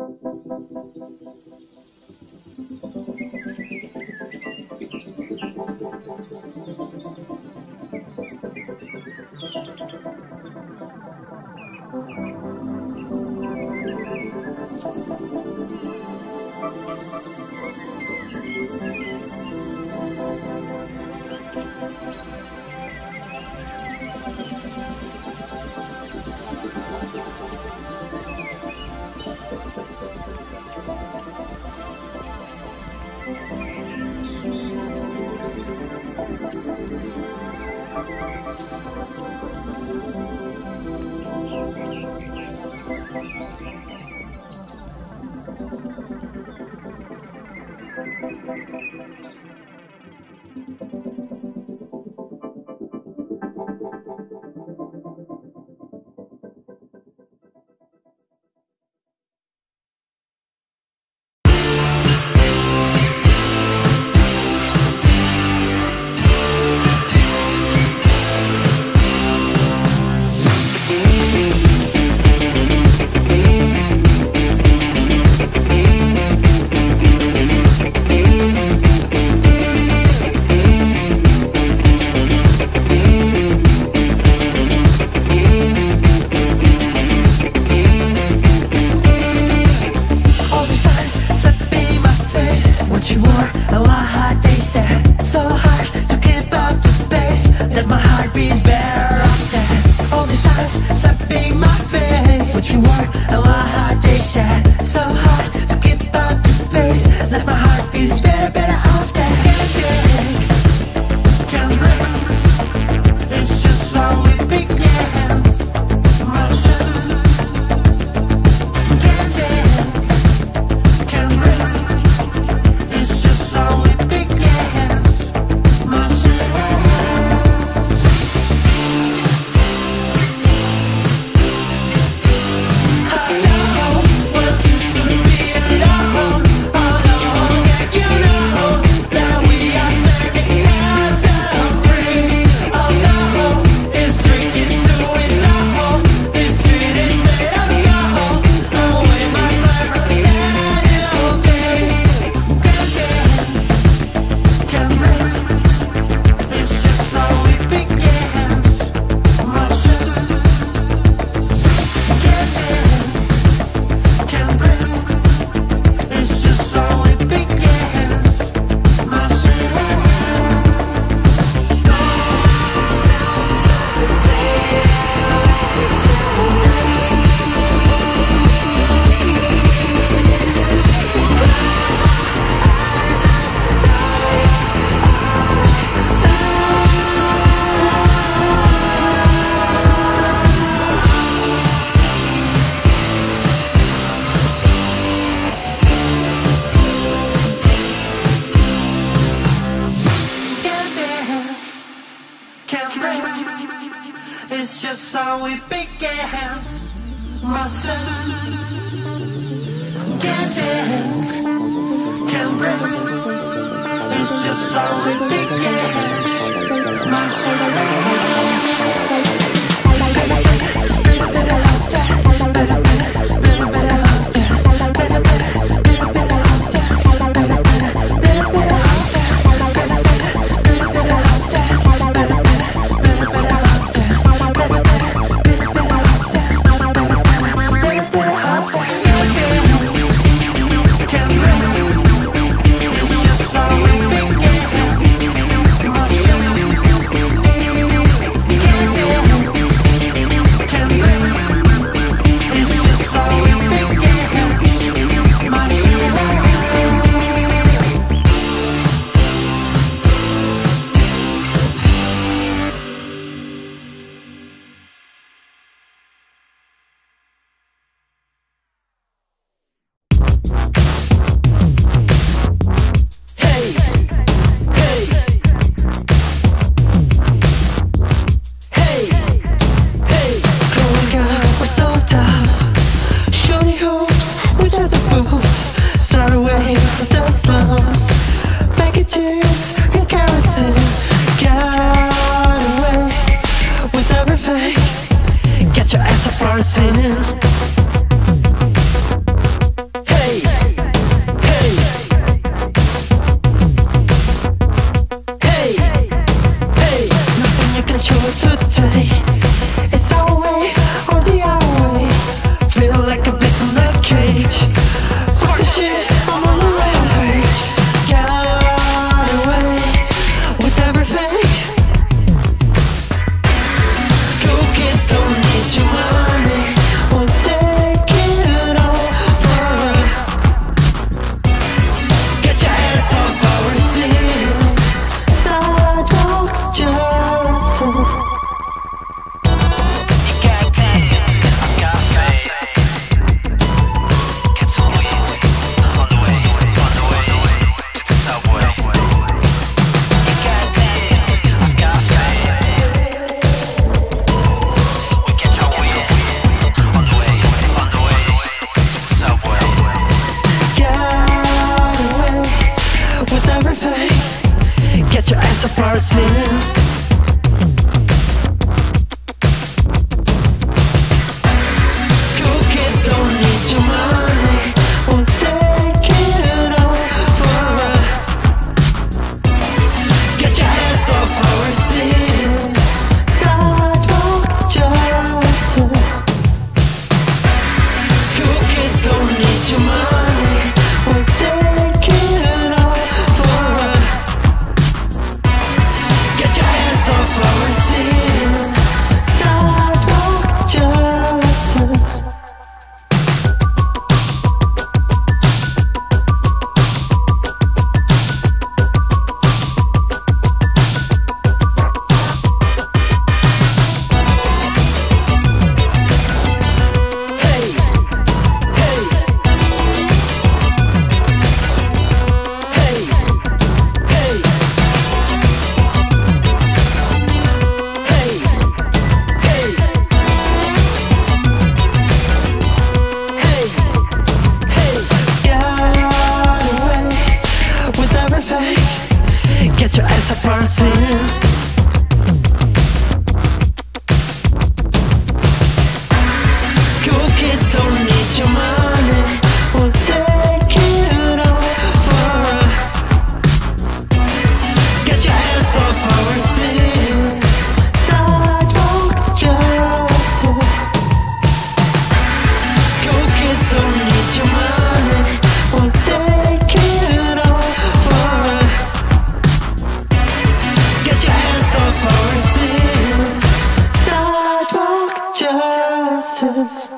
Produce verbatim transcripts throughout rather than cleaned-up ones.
just how we began. Muscle can't think, can't breathe. It's just how we began. Muscle. for a sin. Cool kids don't need your money, we'll take it all for us. Get your hands off our sin. Sidewalk justice. Cool kids don't need your money, we'll take it all for us. Get your hands off our sin. Sidewalk justice. Get your ass up for a sin. Cool kids don't need your money, we'll take it all for us. Get your ass off our sin. Sidewalk justice. Cool kids don't need your money, we'll take it all for us. Get your hands off our sin. Sidewalk justice.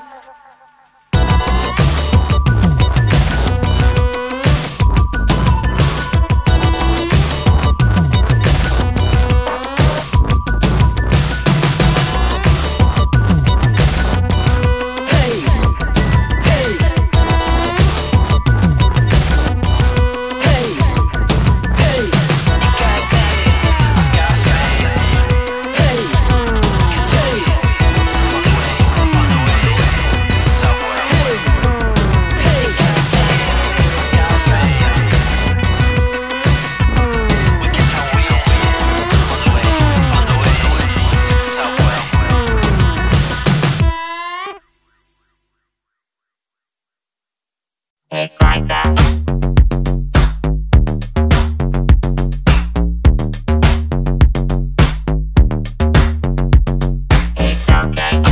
It's like that. It's okay.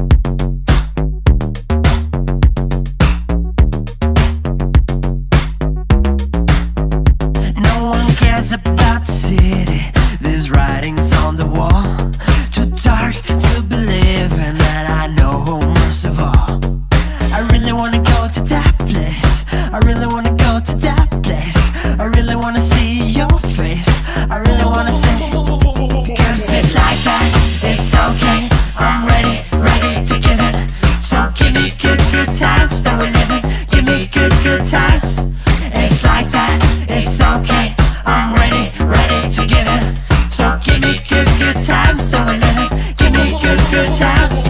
No one cares about the city. There's writings on the wall. Too dark to believe in that I know most of all. I really wanna go to that place. I really wanna go to that place. I really wanna see your face. I really wanna say, cause it's like that, it's okay. I'm ready, ready to give it. So give me good, good times that we're living. Give me good, good times. It's like that, it's okay. I'm ready, ready to give it. So give me good, good times that we're living. Give me good, good times.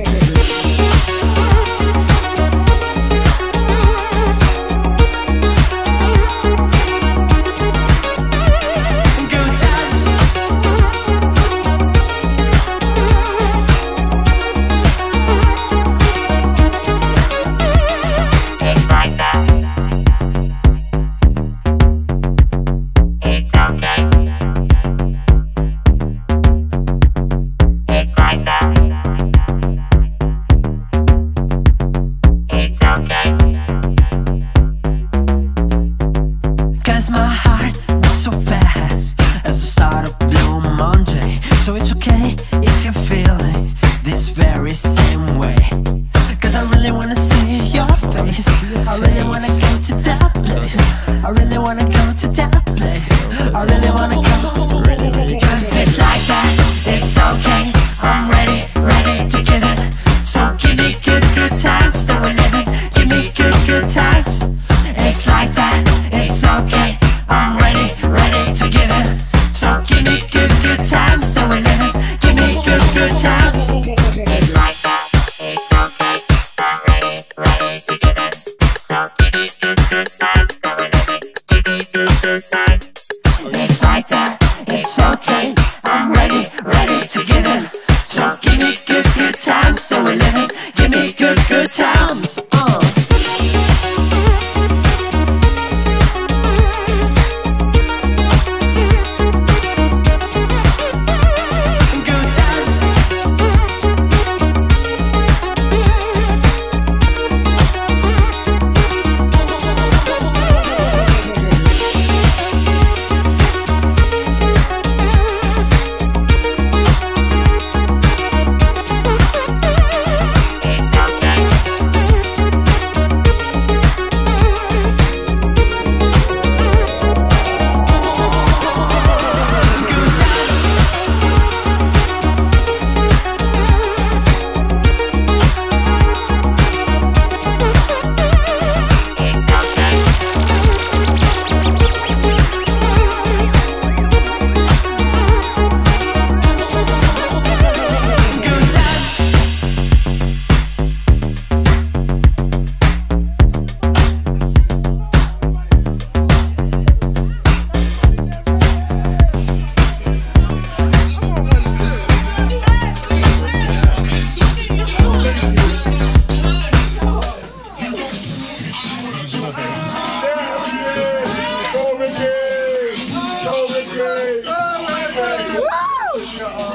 My heart beats so fast as the start of Blue Monday. So it's okay if you're feeling this very same way. Cause I really wanna see your face. I really wanna go to that place. I really wanna go to that place. I really wanna go. Cause it's like that, it's okay. I'm ready, ready to give it. So give me good, good times that we're living. Give me good, good times. It's like that, it's okay. I'm ready, ready to give it. So give me good, good times that we're living. Give me good, good times. It's like that. It's okay. I'm ready, ready to give it. So give me good, good times that we're living. Give me good, good times. It's like that. It's okay.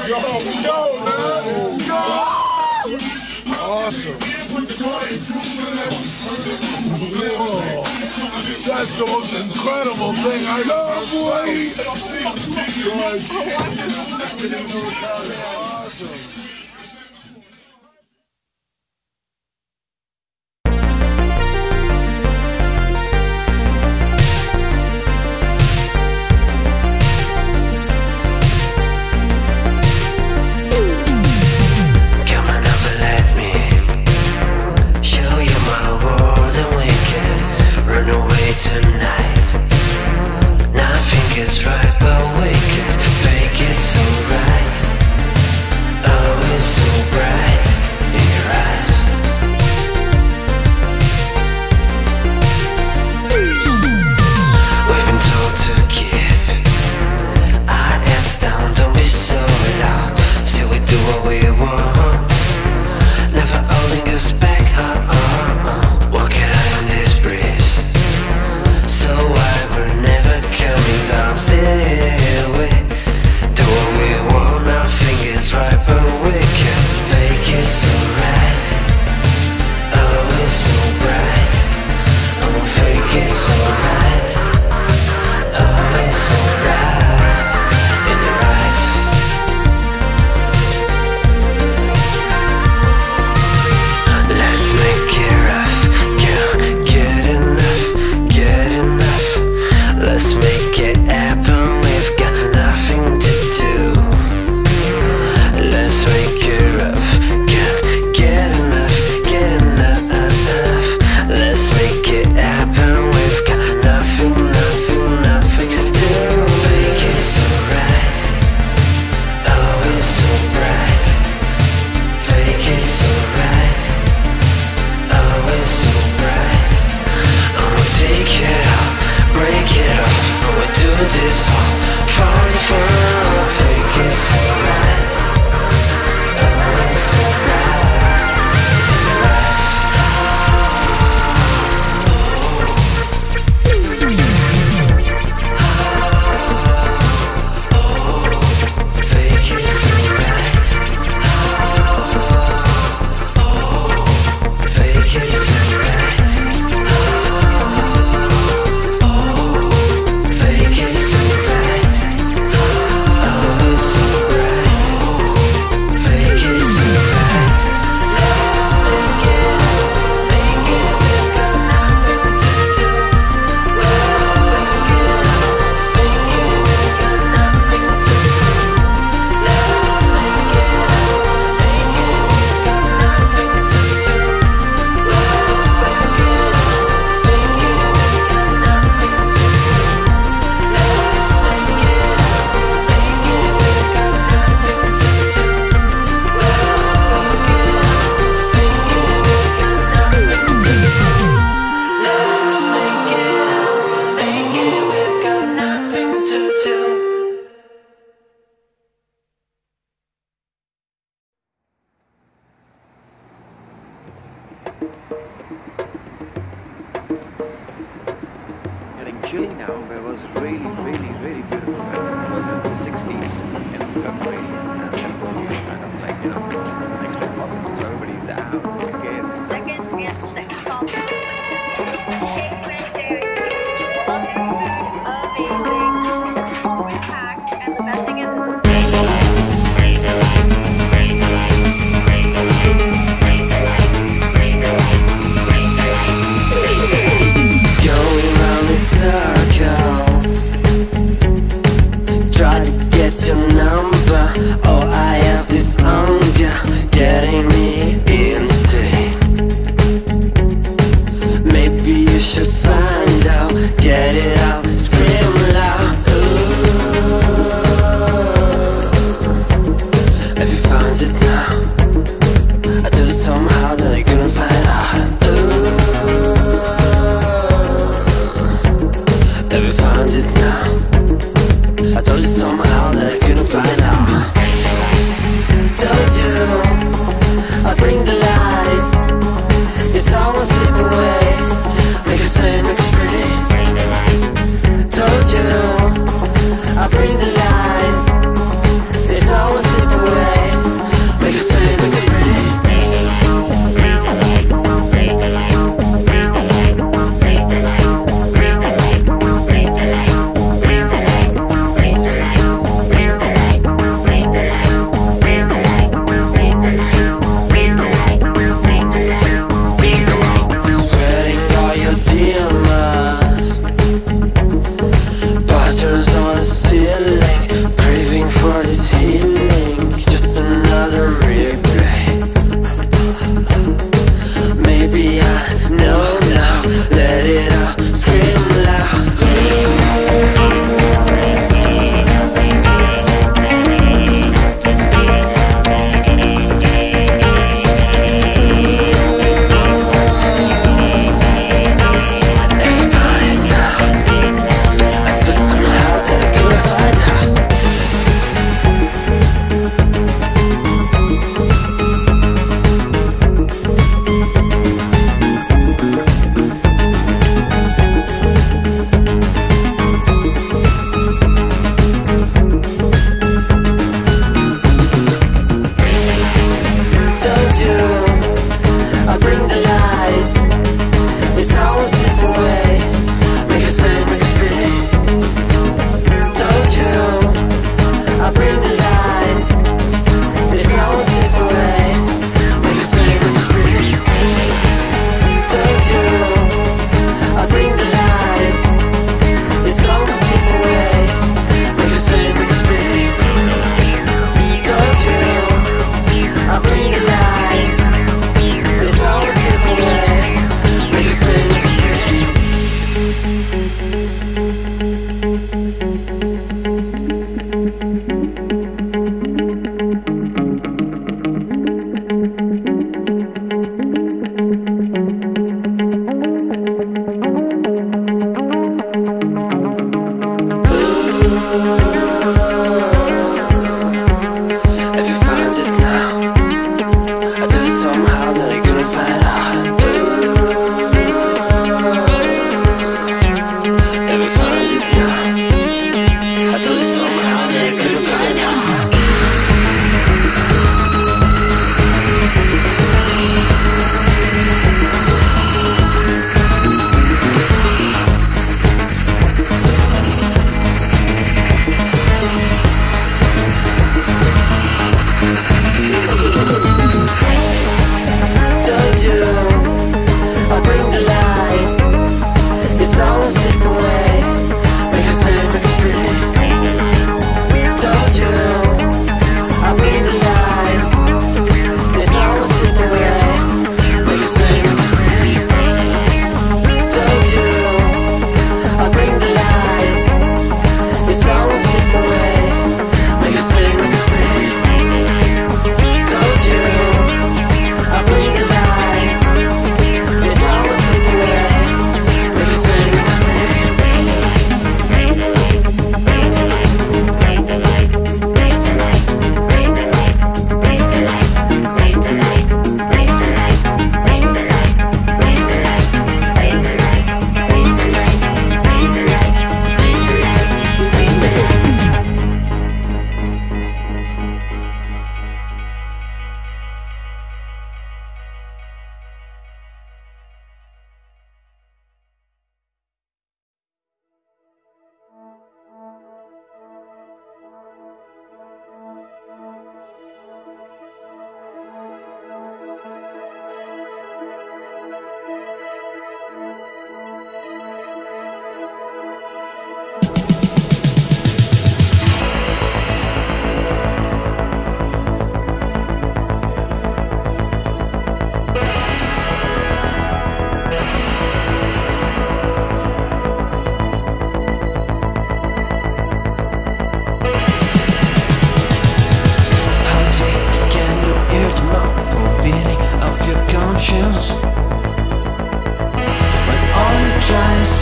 Yo, yo, man. Yo. Awesome. Whoa. That's the most incredible thing I love, boy. Awesome. Getting chilly now, but it was really, really, really beautiful weather. It was in the sixties in February, and kind of like, you know, next to impossible, so everybody's out again. Second, we have the second call. Amazing. It's always packed, and the best thing is it's your number. Oh, I have this hunger.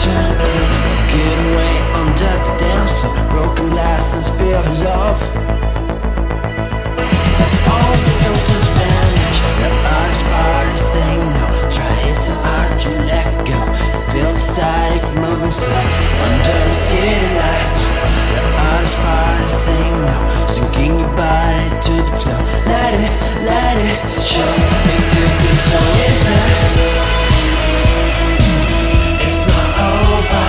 Get away under the dance floor, broken glass and spilled love. As all the filters vanish, the artist party saying no. Trying so hard to let go. Feel the static moving slow under the city lights. The artist party saying no, sinking your body to the floor. Let it, let it show. It could be so easy. It's not over.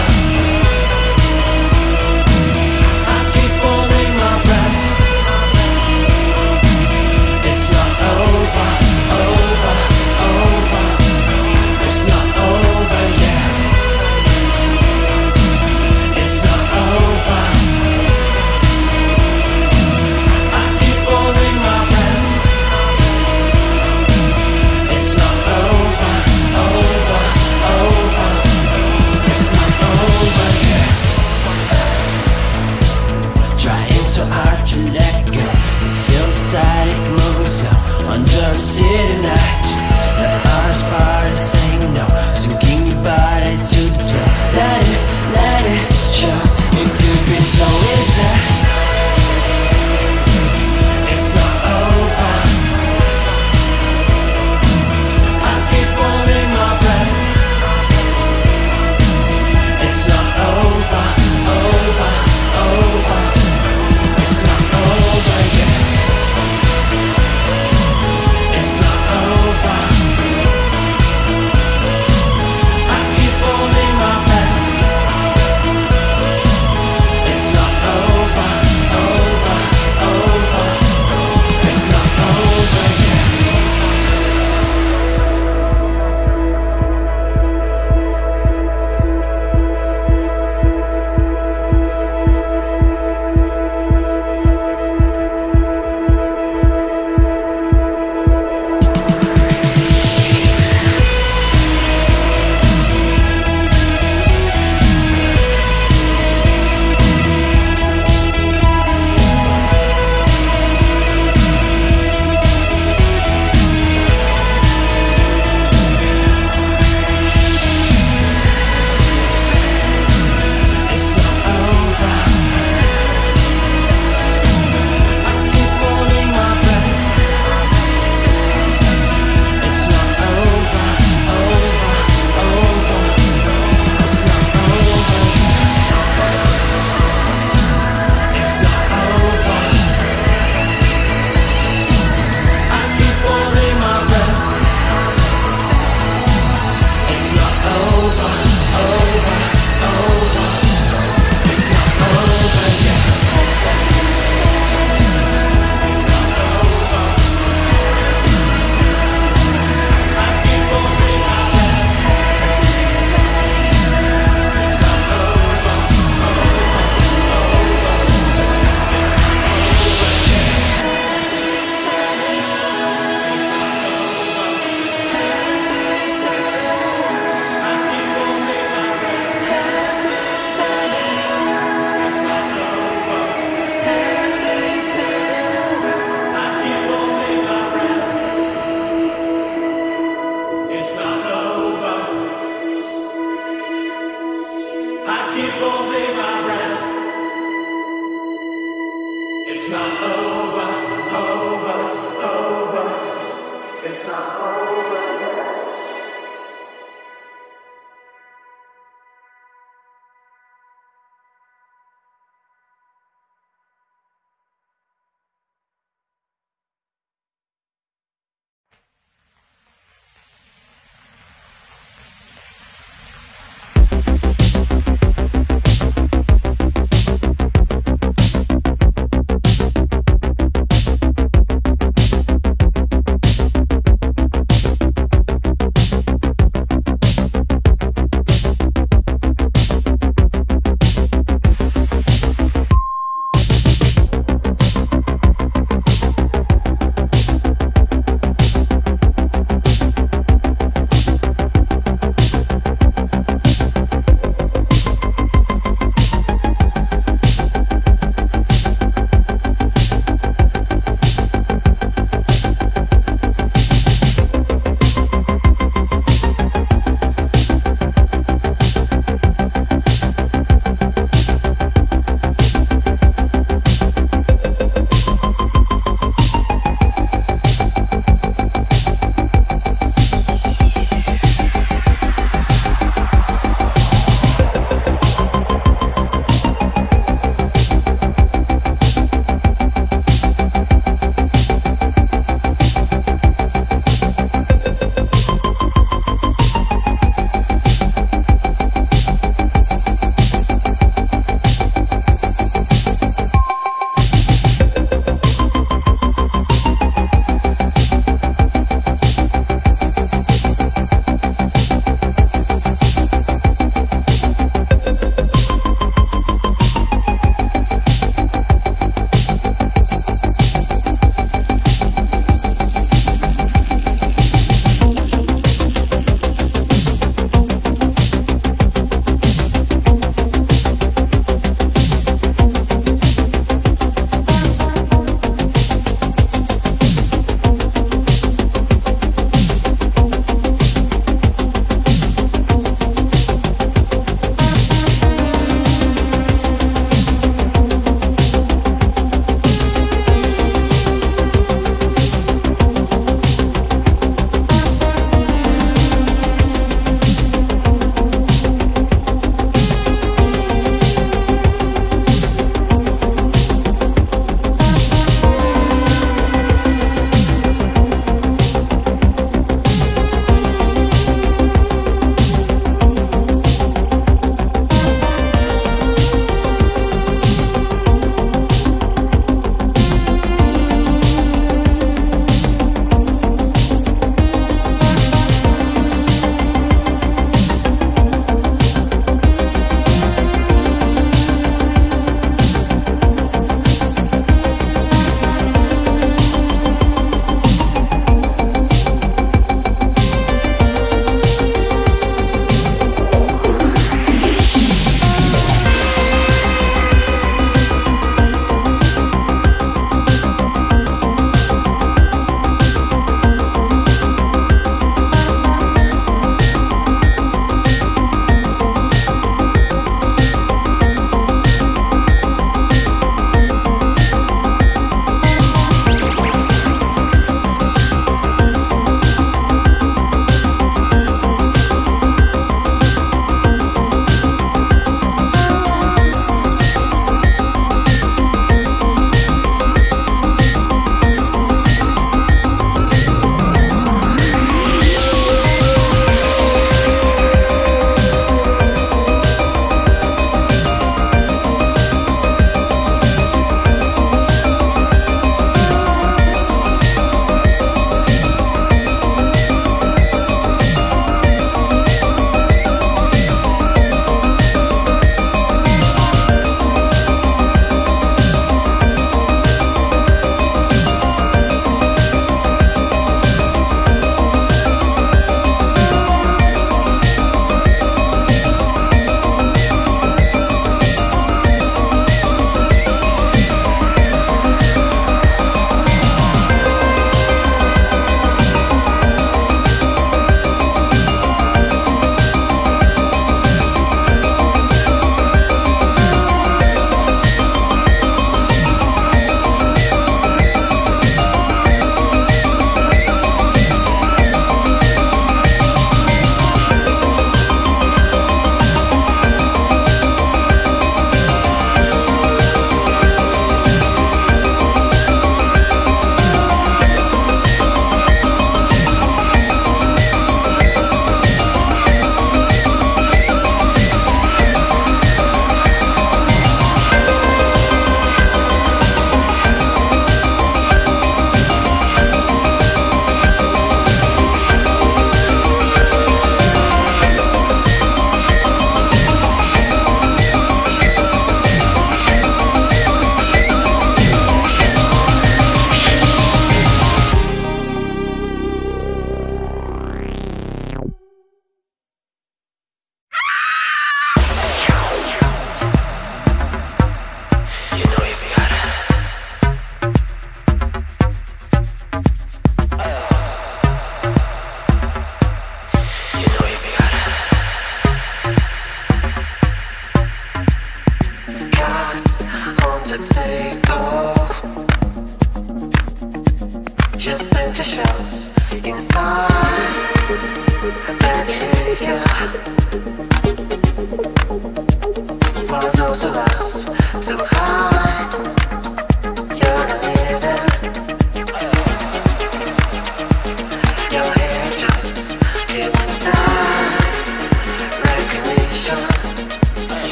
I keep holding my breath. It's not over, over, over. It's not over yet. It's not over. I keep holding my breath. It's not over, over, over. It's not over yet. Trying so hard to let go. Feel the static moving slow under the city lights. The hardest part is saying no, sinking your body to the floor. Let it, let it show. It could be so easy. It's not over. I keep holding my breath. It's not over, over, over. It's not over yet. It's not over. I keep holding my breath. It's not over, over, over. It's not over yet. It's not over. I keep holding my breath. It's not over, over, over. It's not over yet. It's not over. I keep holding my breath. It's not over, over, over. It's not over yet.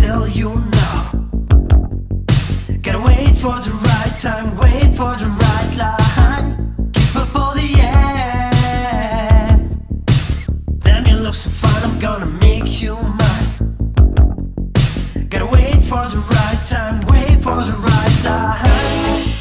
till you know. Gotta wait for the right time, wait for the right line. Keep up all the end. Damn, you look so fine, I'm gonna make you mine. Gotta wait for the right time, wait for the right line.